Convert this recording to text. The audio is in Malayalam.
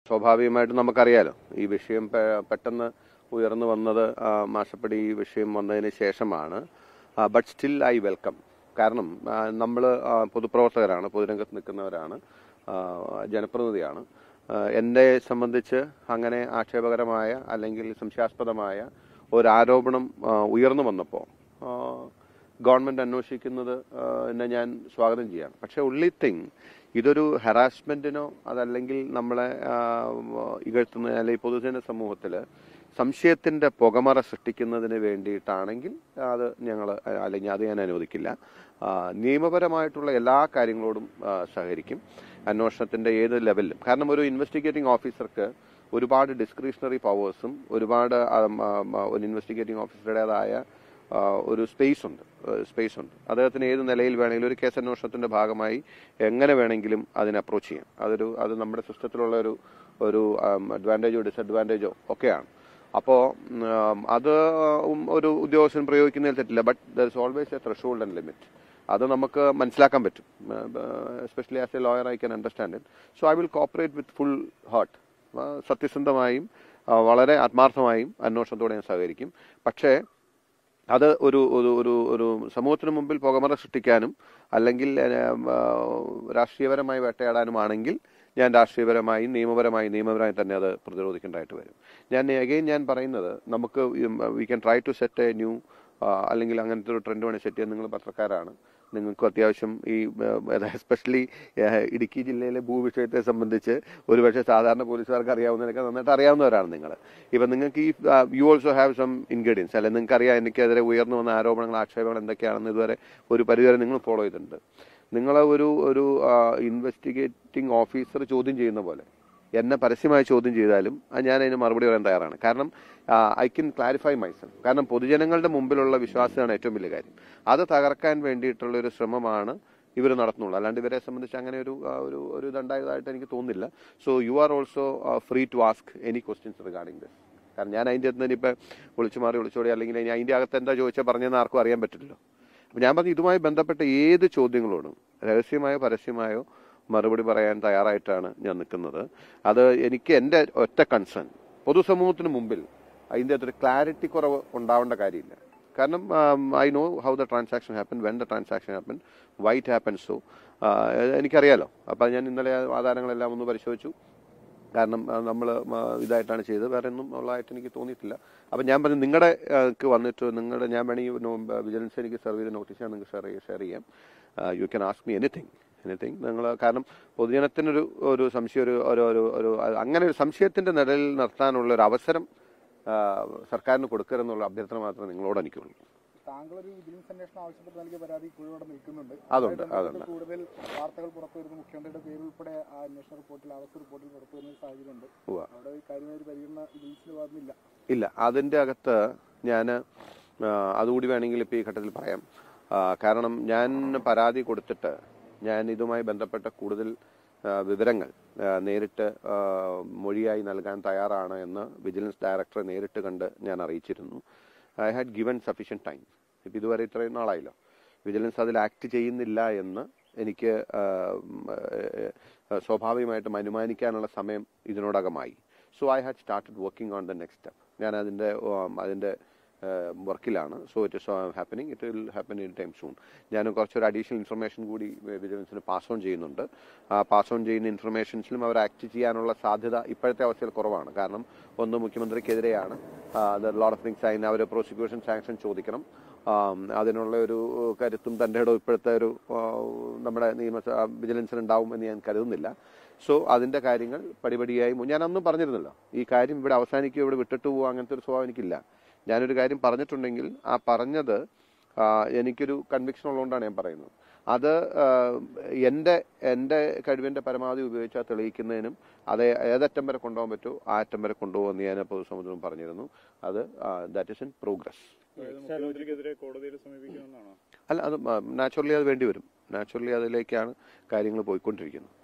സ്വാഭാവികമായിട്ടും നമുക്കറിയാലോ ഈ വിഷയം പെട്ടെന്ന് ഉയർന്നു വന്നത് മാഷപ്പടി ഈ വിഷയം വന്നതിന് ശേഷമാണ്. But still I welcome. കാരണം നമ്മൾ പൊതുപ്രവർത്തകരാണ്, പൊതുരംഗത്ത് നിൽക്കുന്നവരാണ്, ജനപ്രതിനിധിയാണ്. എന്നെ സംബന്ധിച്ച് അങ്ങനെ ആക്ഷേപകരമായ അല്ലെങ്കിൽ സംശയാസ്പദമായ ഒരാരോപണം ഉയർന്നു വന്നപ്പോൾ ഗവൺമെന്റ് അന്വേഷിക്കുന്നത് എന്നെ ഞാൻ സ്വാഗതം ചെയ്യാണ്. പക്ഷെ ഒൺലി തിങ്, ഇതൊരു ഹറാസ്മെന്റിനോ അതല്ലെങ്കിൽ നമ്മളെ ഇകഴ്ത്തുന്ന അല്ലെങ്കിൽ പൊതുജന സമൂഹത്തിൽ സംശയത്തിന്റെ പുകമറ സൃഷ്ടിക്കുന്നതിന് വേണ്ടിയിട്ടാണെങ്കിൽ അത് അല്ലെങ്കിൽ അത് ഞാൻ അനുവദിക്കില്ല. നിയമപരമായിട്ടുള്ള എല്ലാ കാര്യങ്ങളോടും സഹകരിക്കും, അന്വേഷണത്തിന്റെ ഏത് ലെവലിലും. കാരണം ഒരു ഇൻവെസ്റ്റിഗേറ്റിംഗ് ഓഫീസർക്ക് ഒരുപാട് ഡിസ്ക്രിഷണറി പവേഴ്സും ഒരുപാട് ഒരു ഇൻവെസ്റ്റിഗേറ്റിംഗ് ഓഫീസറുടേതായ ഒരു സ്പേസ് ഉണ്ട്. അദ്ദേഹത്തിന് ഏത് നിലയിൽ വേണമെങ്കിലും ഒരു കേസ് അന്വേഷണത്തിന്റെ ഭാഗമായി എങ്ങനെ വേണമെങ്കിലും അതിനെ അപ്രോച്ച് ചെയ്യാം. അത് നമ്മുടെ സിസ്റ്റത്തിലുള്ള ഒരു അഡ്വാൻറ്റേജോ ഡിസഡ്വാൻറ്റേജോ ഒക്കെയാണ്. അപ്പോൾ അത് ഒരു ഉദ്യോഗസ്ഥൻ പ്രയോഗിക്കുന്നതിൽ തെറ്റില്ല. But there is always a threshold and limit. അത് നമുക്ക് മനസ്സിലാക്കാൻ പറ്റും. Especially as a lawyer I can understand it. So I will cooperate with full heart. സത്യസന്ധമായും വളരെ ആത്മാർത്ഥമായും അന്വേഷണത്തോടെ ഞാൻ സഹകരിക്കും. പക്ഷേ അത് ഒരു സമൂഹത്തിന് മുമ്പിൽ പുകമറ സൃഷ്ടിക്കാനും അല്ലെങ്കിൽ രാഷ്ട്രീയപരമായി വേട്ടയാടാനുമാണെങ്കിൽ ഞാൻ രാഷ്ട്രീയപരമായി നിയമപരമായി തന്നെ അത് പ്രതിരോധിക്കേണ്ടതായിട്ട് വരും. ഞാൻ പറയുന്നത് നമുക്ക് we can try to set a new അല്ലെങ്കിൽ അങ്ങനത്തെ ഒരു ട്രെൻഡ് വേണം സെറ്റ് ചെയ്യാൻ. നിങ്ങൾ പത്രക്കാരാണ്, നിങ്ങൾക്കും അത്യാവശ്യം ഈ എസ്പെഷ്യലി ഇടുക്കി ജില്ലയിലെ ഭൂവിഷയത്തെ സംബന്ധിച്ച് ഒരുപക്ഷെ സാധാരണ പോലീസുകാർക്ക് അറിയാവുന്നതിനൊക്കെ നന്നായിട്ട് അറിയാവുന്നവരാണ് നിങ്ങൾ. ഇപ്പം നിങ്ങൾക്ക് ഈ you also have some ingredients, അല്ലെങ്കിൽ നിങ്ങൾക്ക് അറിയാം എനിക്കെതിരെ ഉയർന്നു വന്ന ആരോപണങ്ങൾ ആക്ഷേപങ്ങൾ എന്തൊക്കെയാണെന്ന് ഇതുവരെ ഒരു പരിധിവരെ നിങ്ങൾ ഫോളോ ചെയ്തിട്ടുണ്ട്. നിങ്ങളെ ഒരു ഇൻവെസ്റ്റിഗേറ്റിംഗ് ഓഫീസർ ചോദ്യം ചെയ്യുന്ന പോലെ എന്നെ പരസ്യമായി ചോദ്യം ചെയ്താലും ഞാൻ അതിന് മറുപടി പറയാൻ തയ്യാറാണ്. കാരണം ഐ ക്യാൻ ക്ലാരിഫൈ മൈസെൽഫ്. കാരണം പൊതുജനങ്ങളുടെ മുമ്പിലുള്ള വിശ്വാസമാണ് ഏറ്റവും വലിയ കാര്യം. അത് തകർക്കാൻ വേണ്ടിയിട്ടുള്ള ഒരു ശ്രമമാണ് ഇവർ നടത്തുന്നുള്ളൂ. അല്ലാണ്ട് ഇവരെ സംബന്ധിച്ച് അങ്ങനെ ഒരു ഇതുണ്ടായതായിട്ട് എനിക്ക് തോന്നുന്നില്ല. So you are also free to ask any questions regarding this. കാരണം ഞാൻ അതിൻ്റെ അകത്ത് ഇനിയിപ്പോൾ ഒളിച്ചോടി അല്ലെങ്കിൽ അതിൻ്റെ അകത്ത് എന്താ ചോദിച്ചാൽ പറഞ്ഞതെന്ന് ആർക്കും അറിയാൻ പറ്റില്ലല്ലോ. അപ്പം ഞാൻ പറഞ്ഞു, ഇതുമായി ബന്ധപ്പെട്ട ഏത് ചോദ്യങ്ങളോടും രഹസ്യമായോ പരസ്യമായോ മറുപടി പറയാൻ തയ്യാറായിട്ടാണ് ഞാൻ നിൽക്കുന്നത്. അത് എനിക്ക് എൻ്റെ ഒറ്റ കൺസേൺ, പൊതുസമൂഹത്തിന് മുമ്പിൽ അതിൻ്റെ അകത്തൊരു ക്ലാരിറ്റി കുറവ് ഉണ്ടാവേണ്ട കാര്യമില്ല. കാരണം I know how the transaction happen, when the transaction happen, why it happen. So എനിക്കറിയാലോ. അപ്പം ഞാൻ ഇന്നലെ ആധാരങ്ങളെല്ലാം ഒന്ന് പരിശോധിച്ചു. കാരണം നമ്മൾ ഇതായിട്ടാണ് ചെയ്തത്, വേറെ ഒന്നും ഉള്ളതായിട്ട് എനിക്ക് തോന്നിയിട്ടില്ല. അപ്പം ഞാൻ പറഞ്ഞു, നിങ്ങളുടെ വന്നിട്ട് ഞാൻ വേണമെങ്കിൽ വിജിലൻസ് എനിക്ക് സെർവ് ചെയ്ത നോട്ടീസ് ഞാൻ നിങ്ങൾക്ക് ഷെയർ ചെയ്യാം. You can ask me anything നിങ്ങൾ. കാരണം പൊതുജനത്തിനൊരു സംശയം അങ്ങനെ ഒരു സംശയത്തിന്റെ നിഴലിൽ നിർത്താനുള്ള ഒരു അവസരം സർക്കാരിന് കൊടുക്കരുതെന്നുള്ള അഭ്യർത്ഥന മാത്രമേ നിങ്ങളോട് എനിക്കുള്ളൂ. താങ്കളൊരു വിജിലൻസ് അന്വേഷണം ആവശ്യപ്പെട്ട് നൽകിയ പരാതി ഇപ്പോഴും നിൽക്കുന്നുണ്ട്. അതുണ്ട്. കൂടുതൽ വാർത്തകൾ പുറത്തുവരുന്നു. മുഖ്യമന്ത്രിയുടെ പേര് ഉൾപ്പെടെ ആ അന്വേഷണ റിപ്പോർട്ടിൽ പുറത്തു വരുന്ന സാഹചര്യമുണ്ട്. അവിടെ കാര്യമായ ഒരു പരിഗണന വിജിലൻസിന് വരുന്നില്ല. ഇല്ല, അതിന്റെ അകത്ത് ഞാൻ അതുകൂടി വേണമെങ്കിൽ ഇപ്പം ഈ ഘട്ടത്തിൽ പറയാം. കാരണം ഞാൻ പരാതി കൊടുത്തിട്ട് ഞാൻ ഇതുമായി ബന്ധപ്പെട്ട കൂടുതൽ വിവരങ്ങൾ നേരിട്ട് മൊഴിയായി നൽകാൻ തയ്യാറാണ് എന്ന് വിജിലൻസ് ഡയറക്ടറെ നേരിട്ട് കണ്ട് ഞാൻ അറിയിച്ചിരുന്നു. I had given sufficient time. ഇപ്പം ഇതുവരെ ഇത്രയും നാളായല്ലോ. വിജിലൻസ് അതിൽ ആക്ട് ചെയ്യുന്നില്ല എന്ന് എനിക്ക് സ്വാഭാവികമായിട്ടും അനുമാനിക്കാനുള്ള സമയം ഇതിനോടകമായി. So I had started working on the next step. ഞാൻ അതിൻ്റെ വർക്കിലാണ്. So it is happening. It will happen any time soon. ഞാൻ കുറച്ചൊരു അഡീഷണൽ ഇൻഫർമേഷൻ കൂടി വിജിലൻസിന് പാസ് ഓൺ ചെയ്യുന്നുണ്ട്. പാസ് ഓൺ ചെയ്യുന്ന ഇൻഫർമേഷൻസിലും അവർ ആക്ട് ചെയ്യാനുള്ള സാധ്യത ഇപ്പോഴത്തെ അവസ്ഥയിൽ കുറവാണ്. കാരണം ഒന്ന്, മുഖ്യമന്ത്രിക്കെതിരെയാണ്. ലോട്ട് ഓഫ് തിങ്സ് അതിന് അവർ പ്രോസിക്യൂഷൻ സാങ്ഷൻ ചോദിക്കണം. അതിനുള്ള ഒരു കരുത്തും തൻ്റെ ഇപ്പോഴത്തെ ഒരു നമ്മുടെ വിജിലൻസിന് ഉണ്ടാവും എന്ന് ഞാൻ കരുതുന്നില്ല. സോ അതിൻ്റെ കാര്യങ്ങൾ പടിപടിയായി ഞാൻ അന്നും പറഞ്ഞിരുന്നല്ലോ, ഈ കാര്യം ഇവിടെ അവസാനിക്കുക, ഇവിടെ വിട്ടിട്ട് പോകുക, അങ്ങനത്തെ ഒരു സ്വഭാവം എനിക്കില്ല. ഞാനൊരു കാര്യം പറഞ്ഞിട്ടുണ്ടെങ്കിൽ ആ പറഞ്ഞത് എനിക്കൊരു കൺവിക്ഷൻ ഉള്ളതുകൊണ്ടാണ് ഞാൻ പറയുന്നത്. അത് എൻ്റെ കഴിവിൻ്റെ പരമാവധി ഉപയോഗിച്ചാൽ തെളിയിക്കുന്നതിനും അത് ഏതറ്റം വരെ കൊണ്ടുപോകാൻ പറ്റുമോ ആ അറ്റം വരെ കൊണ്ടുപോകുമെന്ന് ഞാൻ പൊതുസമൂഹത്തിനും പറഞ്ഞിരുന്നു. അത് ദാറ്റ് ഇസ് ഇൻ പ്രോഗ്രസ്. അല്ല, അത് നാച്ചുറലി അത് വേണ്ടി വരും. നാച്ചുറലി അതിലേക്കാണ് കാര്യങ്ങൾ പോയിക്കൊണ്ടിരിക്കുന്നത്.